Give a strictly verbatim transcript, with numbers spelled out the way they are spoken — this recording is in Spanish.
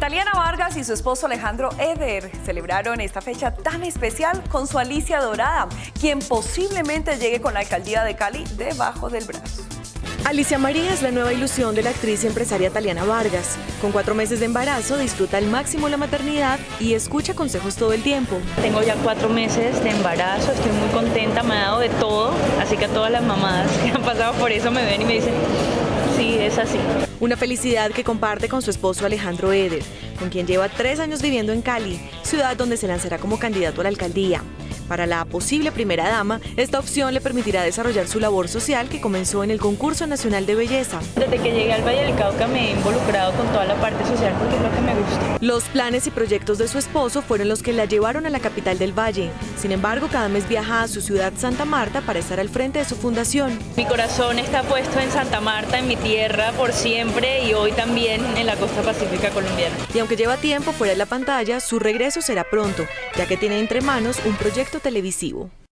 Taliana Vargas y su esposo Alejandro Eder celebraron esta fecha tan especial con su Alicia Dorada, quien posiblemente llegue con la alcaldía de Cali debajo del brazo. Alicia María es la nueva ilusión de la actriz y empresaria Taliana Vargas. Con cuatro meses de embarazo, disfruta al máximo la maternidad y escucha consejos todo el tiempo. Tengo ya cuatro meses de embarazo, estoy muy contenta, me ha dado de todo, así que a todas las mamás que han pasado por eso me ven y me dicen, sí, es así. Una felicidad que comparte con su esposo Alejandro Eder, con quien lleva tres años viviendo en Cali, ciudad donde se lanzará como candidato a la alcaldía. Para la posible primera dama, esta opción le permitirá desarrollar su labor social que comenzó en el Concurso Nacional de Belleza. Desde que llegué al Valle del Cauca me he involucrado con toda la parte social porque es lo que me gusta. Los planes y proyectos de su esposo fueron los que la llevaron a la capital del Valle. Sin embargo, cada mes viaja a su ciudad Santa Marta para estar al frente de su fundación. Mi corazón está puesto en Santa Marta, en mi tierra, por siempre, y hoy también en la costa pacífica colombiana. Y aunque lleva tiempo fuera de la pantalla, su regreso será pronto, ya que tiene entre manos un proyecto televisivo.